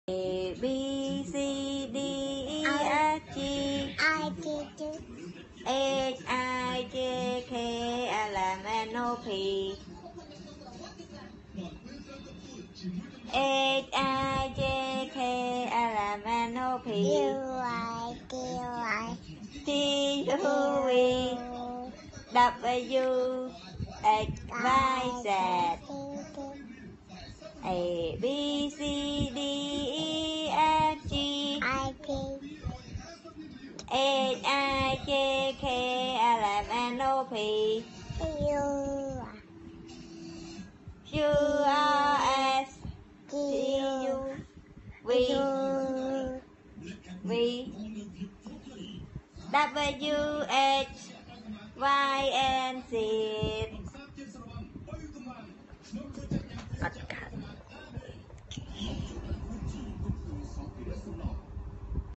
A B C D E F G H I J K L M N O P H I J K L M N O P T U V W X Y Z A B C D E F G H I J K L M N O P Q R S T U V W X Y and Z